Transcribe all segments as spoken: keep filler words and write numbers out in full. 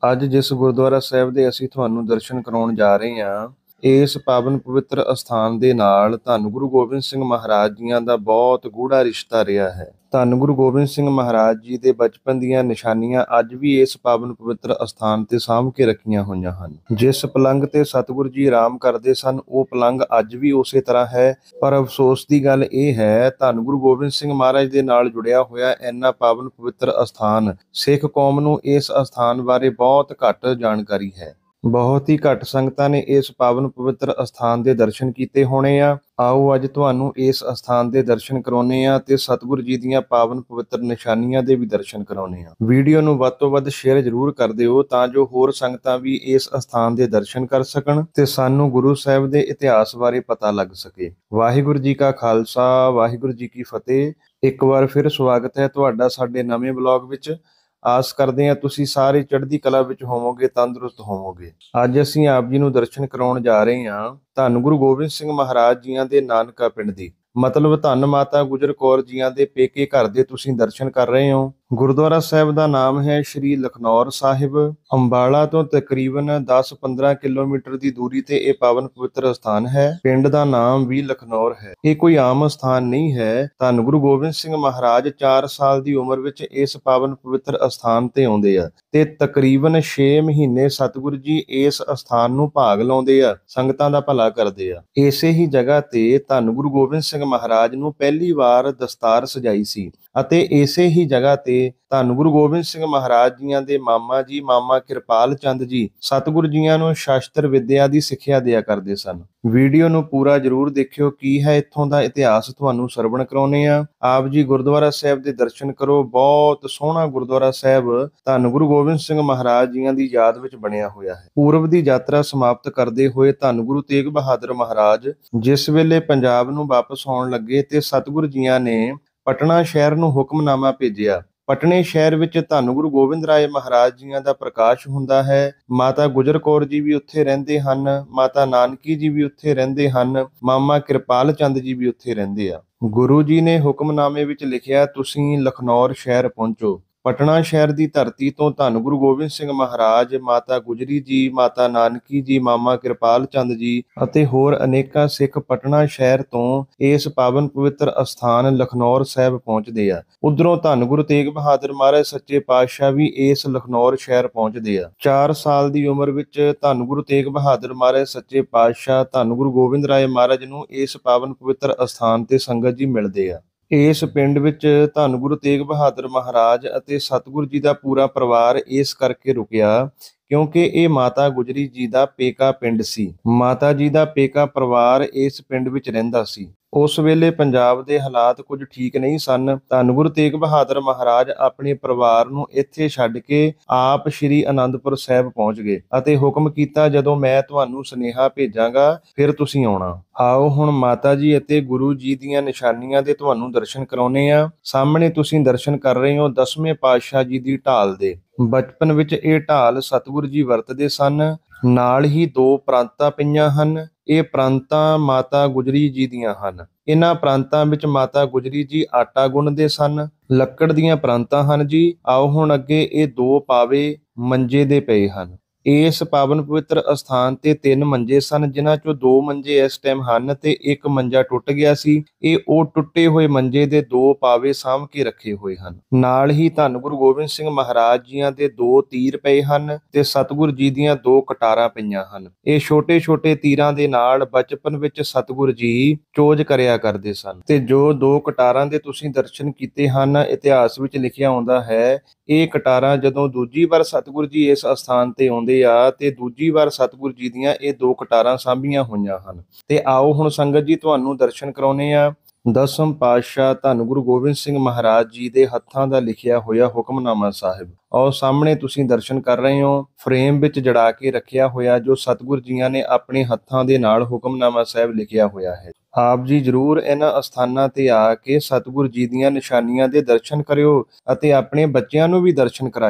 ਅੱਜ ਜਿਸ ਗੁਰਦੁਆਰਾ ਸਾਹਿਬ ਦੇ ਅਸੀਂ ਤੁਹਾਨੂੰ ਦਰਸ਼ਨ ਕਰਾਉਣ ਜਾ ਰਹੇ ਹਾਂ, ਇਸ ਪਾਵਨ ਪਵਿੱਤਰ ਅਸਥਾਨ ਦੇ ਨਾਲ ਧੰਨ ਗੁਰੂ ਗੋਬਿੰਦ ਸਿੰਘ ਮਹਾਰਾਜ ਜੀਆਂ ਦਾ ਬਹੁਤ ਗੂੜਾ ਰਿਸ਼ਤਾ ਰਿਹਾ ਹੈ। ਧੰਨ ਗੁਰੂ ਗੋਬਿੰਦ ਸਿੰਘ ਮਹਾਰਾਜ ਜੀ ਦੇ ਬਚਪਨ ਦੀਆਂ ਨਿਸ਼ਾਨੀਆਂ ਅੱਜ ਵੀ ਇਸ ਪਾਵਨ ਪਵਿੱਤਰ ਅਸਥਾਨ ਤੇ ਸਾਂਭ ਕੇ ਰੱਖੀਆਂ ਹੋਈਆਂ ਹਨ। ਜਿਸ ਪਲੰਗ ਤੇ ਸਤਿਗੁਰੂ ਜੀ ਆਰਾਮ ਕਰਦੇ ਸਨ, ਉਹ ਪਲੰਗ ਅੱਜ ਵੀ ਉਸੇ ਤਰ੍ਹਾਂ ਹੈ। ਪਰ ਅਫਸੋਸ ਦੀ ਗੱਲ ਇਹ ਹੈ, ਧੰਨ ਗੁਰੂ ਗੋਬਿੰਦ ਸਿੰਘ ਮਹਾਰਾਜ ਦੇ ਨਾਲ ਜੁੜਿਆ ਹੋਇਆ ਇੰਨਾ ਪਾਵਨ ਪਵਿੱਤਰ ਅਸਥਾਨ ਸਿੱਖ ਕੌਮ ਨੂੰ ਇਸ ਅਸਥਾਨ ਬਾਰੇ ਬਹੁਤ ਘੱਟ ਜਾਣਕਾਰੀ ਹੈ। ਬਹੁਤ ਹੀ ਘੱਟ ਸੰਗਤਾਂ ਨੇ ਇਸ ਪਾਵਨ ਪਵਿੱਤਰ ਅਸਥਾਨ ਦੇ ਦਰਸ਼ਨ ਕੀਤੇ ਹੋਣੇ ਆ। ਆਓ ਅੱਜ ਤੁਹਾਨੂੰ ਇਸ ਅਸਥਾਨ ਦੇ ਦਰਸ਼ਨ ਕਰਾਉਣੇ ਆ ਤੇ ਸਤਿਗੁਰੂ ਜੀ ਦੀਆਂ ਪਾਵਨ ਪਵਿੱਤਰ ਨਿਸ਼ਾਨੀਆਂ ਦੇ ਵੀ ਦਰਸ਼ਨ ਕਰਾਉਣੇ ਆ। ਵੀਡੀਓ ਨੂੰ ਵੱਧ ਤੋਂ ਵੱਧ ਸ਼ੇਅਰ ਜ਼ਰੂਰ ਕਰ ਦਿਓ ਤਾਂ ਜੋ ਹੋਰ ਸੰਗਤਾਂ ਵੀ ਇਸ ਅਸਥਾਨ ਦੇ ਦਰਸ਼ਨ ਕਰ ਸਕਣ ਤੇ ਸਾਨੂੰ ਗੁਰੂ ਸਾਹਿਬ ਦੇ ਇਤਿਹਾਸ ਬਾਰੇ ਪਤਾ ਲੱਗ ਸਕੇ। ਵਾਹਿਗੁਰੂ ਜੀ ਕਾ ਖਾਲਸਾ, ਵਾਹਿਗੁਰੂ ਜੀ ਕੀ ਫਤਿਹ। ਇੱਕ ਵਾਰ ਫਿਰ ਸਵਾਗਤ ਹੈ ਤੁਹਾਡਾ ਸਾਡੇ ਨਵੇਂ ਬਲੌਗ ਵਿੱਚ। ਆਸ ਕਰਦੇ ਹਾਂ ਤੁਸੀਂ ਸਾਰੇ ਚੜ੍ਹਦੀ ਕਲਾ ਵਿੱਚ ਹੋਵੋਗੇ, ਤੰਦਰੁਸਤ ਹੋਵੋਗੇ। ਅੱਜ ਅਸੀਂ ਆਪ ਜੀ ਨੂੰ ਦਰਸ਼ਨ ਕਰਾਉਣ ਜਾ ਰਹੇ ਹਾਂ ਧੰਨ ਗੁਰੂ ਗੋਬਿੰਦ ਸਿੰਘ ਮਹਾਰਾਜ ਜੀਆਂ ਦੇ ਨਾਨਕਾ ਪਿੰਡ ਦੀ, ਮਤਲਬ ਧੰਨ ਮਾਤਾ ਗੁਜਰ ਕੌਰ ਜੀਆਂ ਦੇ ਪੇਕੇ ਘਰ ਦੇ ਤੁਸੀਂ ਦਰਸ਼ਨ ਕਰ ਰਹੇ ਹੋ। ਗੁਰਦੁਆਰਾ ਸਾਹਿਬ ਦਾ ਨਾਮ ਹੈ ਸ਼੍ਰੀ ਲਖਨੌਰ ਸਾਹਿਬ। ਅੰਬਾਲਾ ਤੋਂ ਤਕਰੀਬਨ ਦਸ ਪੰਦਰਾਂ ਕਿਲੋਮੀਟਰ ਦੀ ਦੂਰੀ ਤੇ ਇਹ ਪਾਵਨ ਪਵਿੱਤਰ ਸਥਾਨ ਹੈ। ਪਿੰਡ ਦਾ ਨਾਮ ਵੀ ਲਖਨੌਰ ਹੈ। ਇਹ ਕੋਈ ਆਮ ਸਥਾਨ ਨਹੀਂ ਹੈ। ਧੰਨ ਗੁਰੂ ਗੋਬਿੰਦ ਸਿੰਘ ਮਹਾਰਾਜ ਚਾਰ ਸਾਲ ਦੀ ਉਮਰ ਵਿੱਚ ਇਸ ਪਾਵਨ ਪਵਿੱਤਰ ਅਸਥਾਨ ਤੇ ਆਉਂਦੇ ਆ ਤੇ ਤਕਰੀਬਨ ਛੇ ਮਹੀਨੇ ਸਤਿਗੁਰੂ ਜੀ ਇਸ ਅਸਥਾਨ ਨੂੰ ਭਾਗ ਲਾਉਂਦੇ ਆ, ਸੰਗਤਾਂ ਦਾ ਭਲਾ ਕਰਦੇ ਆ। ਇਸੇ ਹੀ ਜਗ੍ਹਾ ਤੇ ਧੰਨ ਗੁਰੂ ਗੋਬਿੰਦ ਸਿੰਘ ਮਹਾਰਾਜ ਨੂੰ ਪਹਿਲੀ ਵਾਰ ਦਸਤਾਰ ਸਜਾਈ ਸੀ ਅਤੇ ਇਸੇ ਹੀ ਜਗ੍ਹਾ ਤੇ ਧੰਨ ਗੁਰੂ ਗੋਬਿੰਦ ਸਿੰਘ ਮਹਾਰਾਜ ਜੀਆਂ ਦੇ ਮਾਮਾ ਜੀ ਮਾਮਾ ਕਿਰਪਾਲ ਚੰਦ ਜੀ ਸਤਿਗੁਰੂ ਜੀਆਂ ਨੂੰ ਸ਼ਾਸਤਰ ਵਿਦਿਆ ਦੀ ਸਿੱਖਿਆ ਦਿਆ ਕਰਦੇ ਸਨ। ਵੀਡੀਓ ਨੂੰ ਪੂਰਾ ਜ਼ਰੂਰ ਦੇਖਿਓ, ਕੀ ਹੈ ਇੱਥੋਂ ਦਾ ਇਤਿਹਾਸ ਤੁਹਾਨੂੰ ਸਰਵਣ ਕਰਾਉਣੇ ਆ। ਆਪ ਜੀ ਗੁਰਦੁਆਰਾ ਸਾਹਿਬ ਦੇ ਦਰਸ਼ਨ ਕਰੋ। ਬਹੁਤ ਸੋਹਣਾ ਗੁਰਦੁਆਰਾ ਸਾਹਿਬ ਧੰਨ ਗੁਰੂ ਗੋਬਿੰਦ ਸਿੰਘ ਮਹਾਰਾਜ ਜੀਆਂ ਦੀ ਯਾਦ ਵਿੱਚ ਬਣਿਆ ਹੋਇਆ ਹੈ। ਪੂਰਬ ਦੀ ਯਾਤਰਾ ਸਮਾਪਤ ਕਰਦੇ ਹੋਏ ਧੰਨ ਗੁਰੂ ਤੇਗ ਬਹਾਦਰ ਮਹਾਰਾਜ ਜਿਸ ਵੇਲੇ ਪੰਜਾਬ ਨੂੰ ਵਾਪਸ ਆਉਣ ਲੱਗੇ ਤੇ ਸਤਿਗੁਰੂ ਜੀਆਂ ਨੇ ਪਟਨਾ ਸ਼ਹਿਰ ਨੂੰ ਹੁਕਮਨਾਮਾ ਭੇਜਿਆ। ਪਟਨੇ ਸ਼ਹਿਰ ਵਿੱਚ ਧੰਨ ਗੁਰੂ ਗੋਬਿੰਦ ਰਾਏ ਮਹਾਰਾਜ ਜੀਆਂ ਦਾ ਪ੍ਰਕਾਸ਼ ਹੁੰਦਾ ਹੈ। ਮਾਤਾ ਗੁਜਰ ਕੌਰ ਜੀ ਵੀ ਉੱਥੇ ਰਹਿੰਦੇ ਹਨ, ਮਾਤਾ ਨਾਨਕੀ ਜੀ ਵੀ ਉੱਥੇ ਰਹਿੰਦੇ ਹਨ, ਮਾਮਾ ਕਿਰਪਾਲ ਚੰਦ ਜੀ ਵੀ ਉੱਥੇ ਰਹਿੰਦੇ ਆ। ਗੁਰੂ ਜੀ ਨੇ ਹੁਕਮਨਾਮੇ ਵਿੱਚ ਲਿਖਿਆ, ਤੁਸੀਂ ਲਖਨੌਰ ਸ਼ਹਿਰ ਪਹੁੰਚੋ। ਪਟਨਾ ਸ਼ਹਿਰ ਦੀ ਧਰਤੀ ਤੋਂ ਧੰਨ ਗੁਰੂ ਗੋਬਿੰਦ ਸਿੰਘ ਮਹਾਰਾਜ, ਮਾਤਾ ਗੁਜਰੀ ਜੀ, ਮਾਤਾ ਨਾਨਕੀ ਜੀ, ਮਾਮਾ ਕਿਰਪਾਲ ਚੰਦ ਜੀ ਅਤੇ ਹੋਰ ਅਨੇਕਾਂ ਸਿੱਖ ਪਟਨਾ ਸ਼ਹਿਰ ਤੋਂ ਇਸ ਪਾਵਨ ਪਵਿੱਤਰ ਅਸਥਾਨ ਲਖਨੌਰ ਸਾਹਿਬ ਪਹੁੰਚਦੇ ਆ। ਉਧਰੋਂ ਧੰਨ ਗੁਰੂ ਤੇਗ ਬਹਾਦਰ ਮਹਾਰਾਜ ਸੱਚੇ ਪਾਤਸ਼ਾਹ ਵੀ ਇਸ ਲਖਨੌਰ ਸ਼ਹਿਰ ਪਹੁੰਚਦੇ ਆ। ਚਾਰ ਸਾਲ ਦੀ ਉਮਰ ਵਿੱਚ ਧੰਨ ਗੁਰੂ ਤੇਗ ਬਹਾਦਰ ਮਹਾਰਾਜ ਸੱਚੇ ਪਾਤਸ਼ਾਹ ਧੰਨ ਗੁਰੂ ਗੋਬਿੰਦ ਰਾਏ ਮਹਾਰਾਜ ਨੂੰ ਇਸ ਪਾਵਨ ਪਵਿੱਤਰ ਅਸਥਾਨ ਤੇ ਸੰਗਤ ਜੀ ਮਿਲਦੇ ਆ। ਇਸ ਪਿੰਡ ਵਿੱਚ ਧੰਨ ਗੁਰੂ ਤੇਗ ਬਹਾਦਰ ਮਹਾਰਾਜ ਅਤੇ ਸਤਿਗੁਰੂ ਜੀ ਦਾ ਪੂਰਾ ਪਰਿਵਾਰ ਇਸ ਕਰਕੇ ਰੁਕਿਆ ਕਿਉਂਕਿ ਇਹ ਮਾਤਾ ਗੁਜਰੀ ਜੀ ਦਾ ਪੇਕਾ ਪਿੰਡ ਸੀ। ਮਾਤਾ ਜੀ ਦਾ ਪੇਕਾ ਪਰਿਵਾਰ ਇਸ ਪਿੰਡ ਵਿੱਚ ਰਹਿੰਦਾ ਸੀ। ਉਸ ਵੇਲੇ ਪੰਜਾਬ ਦੇ ਹਾਲਾਤ ਕੁਝ ਠੀਕ ਨਹੀਂ ਸਨ। ਧੰਨ ਗੁਰੂ ਤੇਗ ਬਹਾਦਰ ਮਹਾਰਾਜ ਆਪਣੇ ਪਰਿਵਾਰ ਨੂੰ ਇੱਥੇ ਛੱਡ ਕੇ ਆਪ ਸ਼੍ਰੀ ਅਨੰਦਪੁਰ ਸਾਹਿਬ ਪਹੁੰਚ ਗਏ ਅਤੇ ਹੁਕਮ ਕੀਤਾ, ਜਦੋਂ ਮੈਂ ਤੁਹਾਨੂੰ ਸੁਨੇਹਾ ਭੇਜਾਂਗਾ ਫਿਰ ਤੁਸੀਂ ਆਉਣਾ। ਆਓ ਹੁਣ ਮਾਤਾ ਜੀ ਅਤੇ ਗੁਰੂ ਜੀ ਦੀਆਂ ਨਿਸ਼ਾਨੀਆਂ ਦੇ ਤੁਹਾਨੂੰ ਦਰਸ਼ਨ ਕਰਾਉਣੇ ਆ। ਸਾਹਮਣੇ ਤੁਸੀਂ ਦਰਸ਼ਨ ਕਰ ਰਹੇ ਹੋ ਦਸਵੇਂ ਪਾਤਸ਼ਾਹ ਜੀ ਦੀ ਢਾਲ ਦੇ। ਬਚਪਨ ਵਿੱਚ ਇਹ ਢਾਲ ਸਤਿਗੁਰੂ ਜੀ ਵਰਤਦੇ ਸਨ। ਨਾਲ ਹੀ ਦੋ ਪ੍ਰਾਂਤਾਂ ਪਈਆਂ ਹਨ। ਇਹ ਪ੍ਰਾਂਤਾਂ ਮਾਤਾ ਗੁਜਰੀ ਜੀ ਦੀਆਂ ਹਨ। ਇਹਨਾਂ ਪ੍ਰਾਂਤਾਂ ਵਿੱਚ ਮਾਤਾ ਗੁਜਰੀ ਜੀ ਆਟਾ ਗੁੰਨਦੇ ਸਨ। ਲੱਕੜ ਦੀਆਂ ਪ੍ਰਾਂਤਾਂ ਹਨ ਜੀ। ਆਓ ਹੁਣ ਅੱਗੇ ਇਹ ਦੋ ਪਾਵੇ ਮੰਜੇ ਦੇ ਪਏ ਹਨ। ਇਸ ਪਾਵਨ ਪਵਿੱਤਰ ਅਸਥਾਨ ਤੇ ਤਿੰਨ ਮੰਜੇ ਸਨ, ਜਿਨ੍ਹਾਂ ਚੋਂ ਦੋ ਮੰਜੇ ਇਸ ਟਾਈਮ ਹਨ ਤੇ ਇੱਕ ਮੰਜਾ ਟੁੱਟ ਗਿਆ ਸੀ। ਇਹ ਉਹ ਟੁੱਟੇ ਹੋਏ ਮੰਜੇ ਦੇ ਦੋ ਪਾਵੇ ਸਾਂਭ ਕੇ ਰੱਖੇ ਹੋਏ ਹਨ। ਨਾਲ ਹੀ ਧੰਨ ਗੁਰੂ ਗੋਬਿੰਦ ਸਿੰਘ ਮਹਾਰਾਜ ਜੀਆਂ ਦੇ ਦੋ ਤੀਰ ਪਏ ਹਨ ਤੇ ਸਤਿਗੁਰੂ ਜੀ ਦੀਆਂ ਦੋ ਕਟਾਰਾਂ ਪਈਆਂ ਹਨ। ਇਹ ਛੋਟੇ ਛੋਟੇ ਤੀਰਾਂ ਦੇ ਨਾਲ ਬਚਪਨ ਵਿੱਚ ਸਤਿਗੁਰੂ ਜੀ ਚੋਜ ਕਰਿਆ ਕਰਦੇ ਸਨ ਤੇ ਜੋ ਦੋ ਕਟਾਰਾਂ ਦੇ ਤੁਸੀਂ ਦਰਸ਼ਨ ਕੀਤੇ ਹਨ, ਇਤਿਹਾਸ ਵਿੱਚ ਲਿਖਿਆ ਆਉਂਦਾ ਹੈ, ਇਹ ਕਟਾਰਾਂ ਜਦੋਂ ਦੂਜੀ ਵਾਰ ਸਤਿਗੁਰੂ ਜੀ ਇਸ ਅਸਥਾਨ ਤੇ ਆਉਂਦੇ ਆ ਤੇ ਦੂਜੀ ਵਾਰ ਸਤਿਗੁਰੂ ਜੀ ਦੀਆਂ ਇਹ ਦੋ ਕਟਾਰਾਂ ਸਾਂਭੀਆਂ ਹੋਈਆਂ ਹਨ। ਤੇ ਆਓ ਹੁਣ ਸੰਗਤ ਜੀ ਤੁਹਾਨੂੰ ਦਰਸ਼ਨ ਕਰਾਉਣੇ ਆ ਦਸਮ ਪਾਤਸ਼ਾਹ ਧੰਨ ਗੁਰੂ ਗੋਬਿੰਦ ਸਿੰਘ ਮਹਾਰਾਜ ਜੀ ਦੇ ਹੱਥਾਂ ਦਾ ਲਿਖਿਆ ਹੋਇਆ ਹੁਕਮਨਾਮਾ ਸਾਹਿਬ। ਆਓ ਸਾਹਮਣੇ ਤੁਸੀਂ ਦਰਸ਼ਨ ਕਰ ਰਹੇ ਹੋ। ਫਰੇਮ ਵਿੱਚ ਜੜਾ ਕੇ ਰੱਖਿਆ ਹੋਇਆ ਜੋ ਸਤਿਗੁਰੂ ਜੀਆਂ ਨੇ ਆਪਣੇ ਹੱਥਾਂ ਦੇ ਨਾਲ ਹੁਕਮਨਾਮਾ ਸਾਹਿਬ ਲਿਖਿਆ ਹੋਇਆ ਹੈ। ਆਪ ਜੀ ਜ਼ਰੂਰ ਇਹਨਾਂ ਅਸਥਾਨਾਂ ਤੇ ਆ ਕੇ ਸਤਿਗੁਰੂ ਜੀ ਦੀਆਂ ਨਿਸ਼ਾਨੀਆਂ ਦੇ ਦਰਸ਼ਨ ਕਰਿਓ ਅਤੇ ਆਪਣੇ ਬੱਚਿਆਂ ਨੂੰ ਵੀ ਦਰਸ਼ਨ ਕਰਾਇਓ,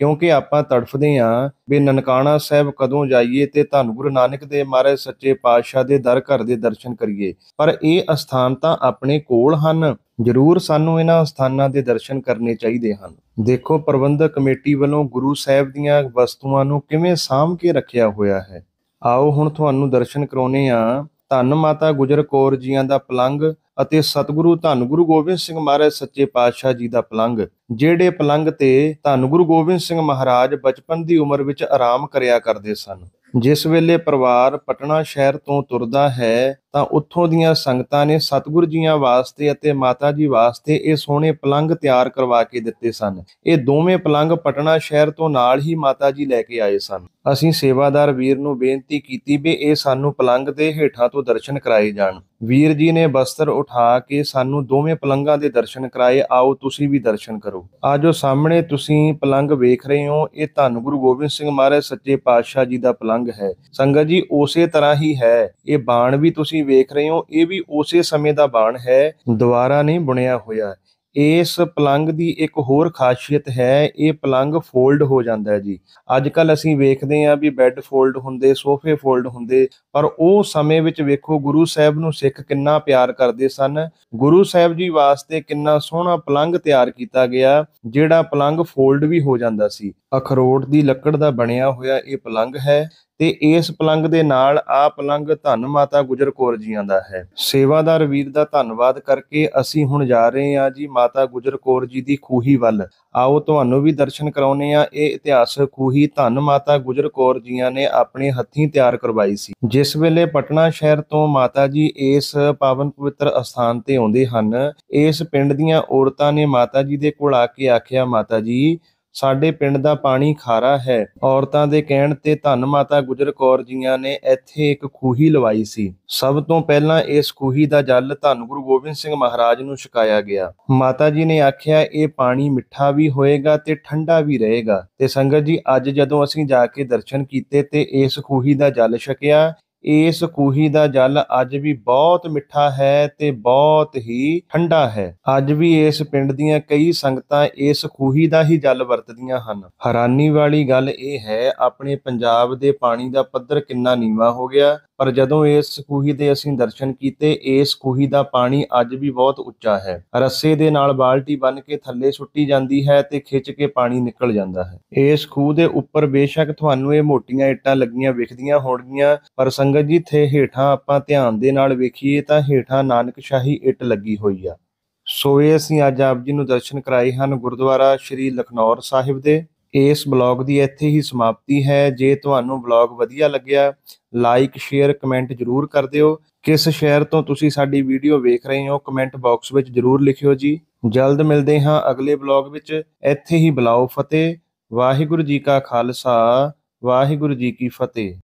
ਕਿਉਂਕਿ ਆਪਾਂ ਤੜਫਦੇ ਹਾਂ ਵੀ ਨਨਕਾਣਾ ਸਾਹਿਬ ਕਦੋਂ ਜਾਈਏ ਤੇ ਧੰਨ ਗੁਰੂ ਨਾਨਕ ਦੇਵ ਮਹਾਰਾਜ ਸੱਚੇ ਪਾਤਸ਼ਾਹ ਦੇ ਦਰ ਘਰ ਦੇ ਦਰਸ਼ਨ ਕਰੀਏ। ਪਰ ਇਹ ਅਸਥਾਨ ਤਾਂ ਆਪਣੇ ਕੋਲ ਹਨ, ਜ਼ਰੂਰ ਸਾਨੂੰ ਇਹਨਾਂ ਸਥਾਨਾਂ ਦੇ ਦਰਸ਼ਨ ਕਰਨੇ ਚਾਹੀਦੇ ਹਨ। ਦੇਖੋ, ਪ੍ਰਬੰਧਕ ਕਮੇਟੀ ਵੱਲੋਂ ਗੁਰੂ ਸਾਹਿਬ ਦੀਆਂ ਵਸਤੂਆਂ ਨੂੰ ਕਿਵੇਂ ਸਾਂਭ ਕੇ ਰੱਖਿਆ ਹੋਇਆ ਹੈ। ਆਓ ਹੁਣ ਤੁਹਾਨੂੰ ਦਰਸ਼ਨ ਕਰਾਉਂਦੇ ਹਾਂ ਧੰਨ ਮਾਤਾ ਗੁਜਰ ਕੌਰ ਜੀਆਂ ਦਾ ਪਲੰਘ ਅਤੇ ਸਤਿਗੁਰੂ ਧੰਨ ਗੁਰੂ ਗੋਬਿੰਦ ਸਿੰਘ ਮਹਾਰਾਜ ਸੱਚੇ ਪਾਤਸ਼ਾਹ ਜੀ ਦਾ ਪਲੰਘ, ਜਿਹੜੇ ਪਲੰਘ ਤੇ ਧੰਨ ਗੁਰੂ ਗੋਬਿੰਦ ਸਿੰਘ ਮਹਾਰਾਜ ਬਚਪਨ ਦੀ ਉਮਰ ਵਿੱਚ ਆਰਾਮ ਕਰਿਆ ਕਰਦੇ ਸਨ। ਜਿਸ ਵੇਲੇ ਪਰਿਵਾਰ ਪਟਨਾ ਸ਼ਹਿਰ ਤੋਂ ਤੁਰਦਾ ਹੈ ਤਾਂ ਉੱਥੋਂ ਦੀਆਂ ਸੰਗਤਾਂ ਨੇ ਸਤਿਗੁਰੂ ਜੀਆਂ ਵਾਸਤੇ ਅਤੇ ਮਾਤਾ ਜੀ ਵਾਸਤੇ ਇਹ ਸੋਹਣੇ ਪਲੰਘ ਤਿਆਰ ਕਰਵਾ ਕੇ ਦਿੱਤੇ ਸਨ। ਇਹ ਦੋਵੇਂ ਪਲੰਘ ਪਟਨਾ ਸ਼ਹਿਰ ਤੋਂ ਨਾਲ ਹੀ ਮਾਤਾ ਜੀ ਲੈ ਕੇ ਆਏ ਸਨ। ਅਸੀਂ ਸੇਵਾਦਾਰ ਵੀਰ ਨੂੰ ਬੇਨਤੀ ਕੀਤੀ ਵੀ ਇਹ ਸਾਨੂੰ ਪਲੰਘ ਦੇ ਹੇਠਾਂ ਤੋਂ ਦਰਸ਼ਨ ਕਰਾਏ ਜਾਣ। ਵੀਰ ਜੀ ਨੇ ਬਸਤਰ ਉਠਾ ਕੇ ਸਾਨੂੰ ਦੋਵੇਂ ਪਲੰਘਾਂ ਦੇ ਦਰਸ਼ਨ ਕਰਾਏ। ਆਓ ਤੁਸੀਂ ਵੀ ਦਰਸ਼ਨ ਕਰੋ। ਆ ਜੋ ਸਾਹਮਣੇ ਤੁਸੀਂ ਪਲੰਘ ਵੇਖ ਰਹੇ ਹੋ, ਇਹ ਧੰਨ ਗੁਰੂ ਗੋਬਿੰਦ ਸਿੰਘ ਮਹਾਰਾਜ ਸੱਚੇ ਪਾਤਸ਼ਾਹ ਜੀ ਦਾ ਪਲੰਘ ਹੈ। ਸੰਗਤ ਜੀ, ਉਸੇ ਤਰ੍ਹਾਂ ਹੀ ਹੈ। ਇਹ ਬਾਣ ਵੀ ਤੁਸੀਂ ਵੇਖ ਰਹੇ ਹੋ, ਇਹ ਵੀ ਉਸੇ ਸਮੇਂ ਦਾ ਬਾਣ ਹੈ, ਦੁਬਾਰਾ ਨਹੀਂ ਬੁਣਿਆ ਹੋਇਆ। ਇਸ ਪਲੰਘ ਦੀ ਇੱਕ ਹੋਰ ਖਾਸੀਅਤ ਹੈ, ਇਹ ਪਲੰਘ ਫੋਲਡ ਹੋ ਜਾਂਦਾ ਹੈ ਜੀ। ਅੱਜ ਕੱਲ ਅਸੀਂ ਵੇਖਦੇ ਹਾਂ ਵੀ ਬੈੱਡ ਫੋਲਡ ਹੁੰਦੇ, ਸੋਫੇ ਫੋਲਡ ਹੁੰਦੇ, ਪਰ ਉਹ ਸਮੇਂ ਵਿੱਚ ਵੇਖੋ ਗੁਰੂ ਸਾਹਿਬ ਨੂੰ ਸਿੱਖ ਕਿੰਨਾ ਪਿਆਰ ਕਰਦੇ ਸਨ। ਗੁਰੂ ਸਾਹਿਬ ਜੀ ਵਾਸਤੇ ਕਿੰਨਾ ਸੋਹਣਾ ਪਲੰਘ ਤਿਆਰ ਕੀਤਾ ਗਿਆ, ਜਿਹੜਾ ਪਲੰਘ ਫੋਲਡ ਵੀ ਹੋ ਜਾਂਦਾ ਸੀ। ਅਖਰੋਟ ਦੀ ਲੱਕੜ ਦਾ ਬਣਿਆ ਹੋਇਆ ਇਹ ਪਲੰਘ ਹੈ ਤੇ ਇਸ ਪਲੰਘ ਦੇ ਨਾਲ ਆ ਪਲੰਘ ਧੰਨ ਮਾਤਾ ਗੁਜਰ ਕੌਰ ਜੀਆਂ ਦਾ ਹੈ। ਸੇਵਾਦਾਰ ਵੀਰ ਦਾ ਧੰਨਵਾਦ ਕਰਕੇ ਅਸੀਂ ਹੁਣ ਜਾ ਰਹੇ ਹਾਂ ਜੀ ਮਾਤਾ ਗੁਜਰ ਕੌਰ ਜੀ ਦੀ ਖੂਹੀ ਵੱਲ। ਆਓ ਤੁਹਾਨੂੰ ਵੀ ਦਰਸ਼ਨ ਕਰਾਉਂਦੇ ਆ। ਇਹ ਇਤਿਹਾਸਕ ਖੂਹੀ ਧੰਨ ਮਾਤਾ ਗੁਜਰ ਕੌਰ ਜੀਆਂ ਨੇ ਆਪਣੇ ਹੱਥੀਂ ਤਿਆਰ ਕਰਵਾਈ ਸੀ। ਜਿਸ ਵੇਲੇ ਪਟਨਾ ਸ਼ਹਿਰ ਤੋਂ ਮਾਤਾ ਜੀ ਇਸ ਪਾਵਨ ਪਵਿੱਤਰ ਅਸਥਾਨ ਤੇ ਆਉਂਦੇ ਹਨ, ਇਸ ਪਿੰਡ ਦੀਆਂ ਔਰਤਾਂ ਨੇ ਮਾਤਾ ਜੀ ਦੇ ਕੋਲ ਆ ਕੇ ਆਖਿਆ, ਮਾਤਾ ਜੀ ਸਾਡੇ ਪਿੰਡ ਦਾ ਪਾਣੀ ਖਾਰਾ ਹੈ। ਔਰਤਾਂ ਦੇ ਕਹਿਣ ਤੇ ਧੰਨ ਮਾਤਾ ਗੁਜਰ ਕੌਰ ਜੀਆਂ ਨੇ ਇੱਥੇ ਇੱਕ ਖੂਹੀ ਲਵਾਈ ਸੀ। ਸਭ ਤੋਂ ਪਹਿਲਾਂ ਇਸ ਖੂਹੀ ਦਾ ਜਲ ਧੰਨ ਗੁਰੂ ਗੋਬਿੰਦ ਸਿੰਘ ਮਹਾਰਾਜ ਨੂੰ ਛਕਾਇਆ ਗਿਆ। ਮਾਤਾ ਜੀ ਨੇ ਆਖਿਆ ਇਹ ਪਾਣੀ ਮਿੱਠਾ ਵੀ ਹੋਏਗਾ ਤੇ ਠੰਡਾ ਵੀ ਰਹੇਗਾ। ਤੇ ਸੰਗਤ ਜੀ, ਅੱਜ ਜਦੋਂ ਅਸੀਂ ਜਾ ਕੇ ਦਰਸ਼ਨ ਕੀਤੇ ਤੇ ਇਸ ਖੂਹੀ ਦਾ ਜਲ ਛਕਿਆ, ਇਸ ਖੂਹੀ ਦਾ ਜਲ ਅੱਜ ਵੀ ਬਹੁਤ ਮਿੱਠਾ ਹੈ ਤੇ ਬਹੁਤ ਹੀ ਠੰਡਾ ਹੈ। ਅੱਜ ਵੀ ਇਸ ਪਿੰਡ ਦੀਆਂ ਕਈ ਸੰਗਤਾਂ ਇਸ ਖੂਹੀ ਦਾ ਹੀ ਜਲ ਵਰਤਦੀਆਂ ਹਨ। ਹੈਰਾਨੀ ਵਾਲੀ ਗੱਲ ਇਹ ਹੈ, ਆਪਣੇ ਪੰਜਾਬ ਦੇ ਪਾਣੀ ਦਾ ਪੱਧਰ ਕਿੰਨਾ ਨੀਵਾਂ ਹੋ ਗਿਆ, ਪਰ ਜਦੋਂ ਇਸ ਖੂਹੀ ਦੇ ਅਸੀਂ ਦਰਸ਼ਨ ਕੀਤੇ, ਇਸ ਖੂਹੀ ਦਾ ਪਾਣੀ ਅੱਜ ਵੀ ਬਹੁਤ ਉੱਚਾ ਹੈ। ਰੱਸੇ ਦੇ ਨਾਲ ਬਾਲਟੀ ਬੰਨ ਕੇ ਥੱਲੇ ਸੁੱਟੀ ਜਾਂਦੀ ਹੈ ਤੇ ਖਿੱਚ ਕੇ ਪਾਣੀ ਨਿਕਲ ਜਾਂਦਾ ਹੈ। ਇਸ ਖੂਹ ਦੇ ਉੱਪਰ ਬੇਸ਼ੱਕ ਤੁਹਾਨੂੰ ਇਹ ਮੋਟੀਆਂ ਇੱਟਾਂ ਲੱਗੀਆਂ ਵਿਖਦੀਆਂ ਹੋਣਗੀਆਂ, ਪਰ ਸੰਗਤ ਜੀ ਥੇ ਹੇਠਾਂ ਆਪਾਂ ਧਿਆਨ ਦੇ ਨਾਲ ਵੇਖੀਏ ਤਾਂ ਹੇਠਾਂ ਨਾਨਕਸ਼ਾਹੀ ਇੱਟ ਲੱਗੀ ਹੋਈ ਆ। ਸੋ ਇਹ ਅਸੀਂ ਅੱਜ ਆਪ ਜੀ ਨੂੰ ਦਰਸ਼ਨ ਕਰਾਏ ਹਨ ਗੁਰਦੁਆਰਾ ਸ਼੍ਰੀ ਲਖਨੌਰ ਸਾਹਿਬ ਦੇ। ਇਸ ਬਲੌਗ ਦੀ ਇੱਥੇ ਹੀ ਸਮਾਪਤੀ ਹੈ। ਜੇ ਤੁਹਾਨੂੰ ਬਲੌਗ ਵਧੀਆ ਲੱਗਿਆ, ਲਾਈਕ ਸ਼ੇਅਰ ਕਮੈਂਟ ਜ਼ਰੂਰ ਕਰ ਦਿਓ। ਕਿਸ ਸ਼ਹਿਰ ਤੋਂ ਤੁਸੀਂ ਸਾਡੀ ਵੀਡੀਓ ਵੇਖ ਰਹੇ ਹੋ, ਕਮੈਂਟ ਬਾਕਸ ਵਿੱਚ ਜ਼ਰੂਰ ਲਿਖਿਓ ਜੀ। ਜਲਦ ਮਿਲਦੇ ਹਾਂ ਅਗਲੇ ਬਲੌਗ ਵਿੱਚ। ਇੱਥੇ ਹੀ ਬੁਲਾਓ ਫਤਿਹ। ਵਾਹਿਗੁਰੂ ਜੀ ਕਾ ਖਾਲਸਾ, ਵਾਹਿਗੁਰੂ ਜੀ ਕੀ ਫਤਿਹ।